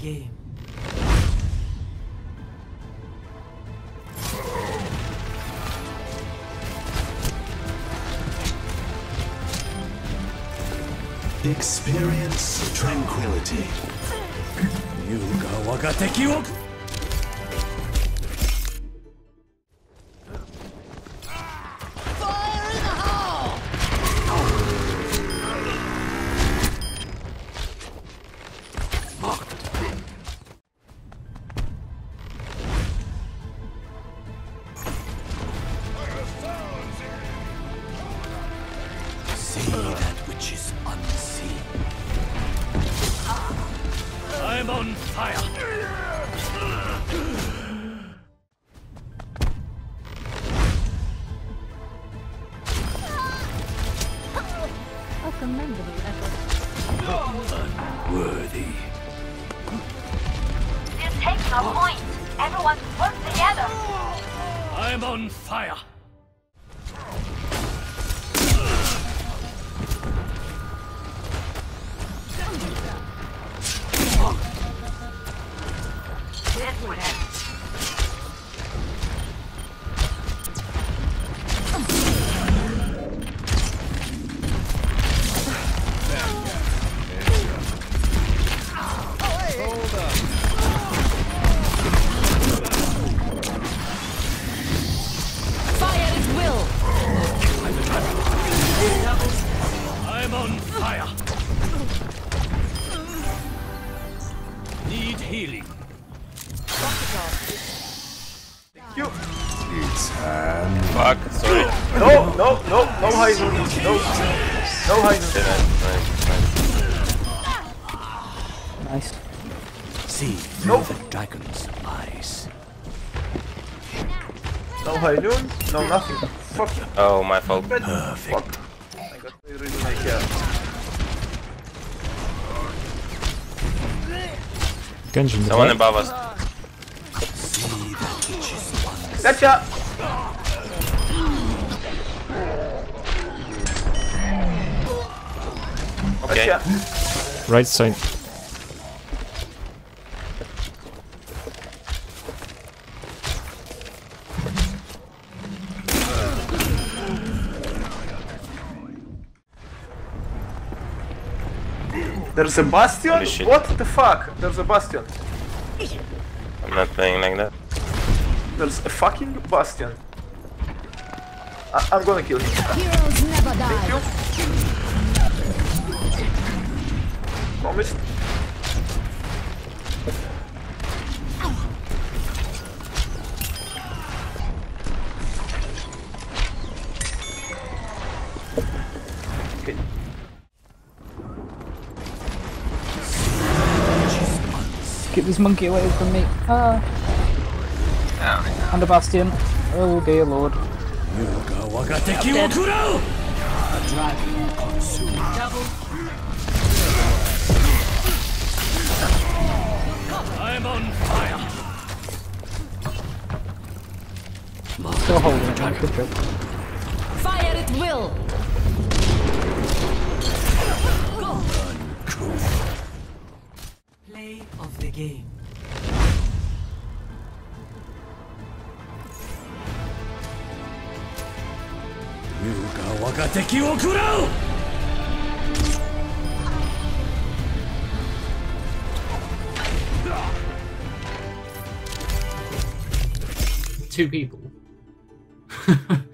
game. Experience tranquility. Yuga waga teki wo. See that which is unseen. I'm on fire. A commendable effort. Unworthy. We're taking our point. Everyone work together. I'm on fire. This would end. Fire at will! I'm on fire. Need healing. You. Fuck, sorry. No high noon. No high noon. Nice. See Nope. the dragon's eyes. No high noon. No nothing. Fuck you. Oh, my fault. Perfect. I got really like Genji in the Someone back. above us. See that which is unseen. Gotcha! Okay. Gotcha. Right side. There's a Bastion? Holy shit. What the fuck? There's a Bastion. I'm not playing like that. There's a fucking Bastion. I'm gonna kill him. Heroes never die. Thank you. Promised. Okay. Get this monkey away from me. And a Bastion. Oh dear lord. Yuga waga teki wo kurau. A dragon will consume. I'm on fire. Still holding it. Good job. Fire at will! Play of the game. Yuga waga teki wo kurau. Two people.